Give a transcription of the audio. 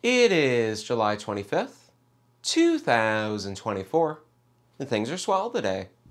It is July 25th, 2024, and things are swell today.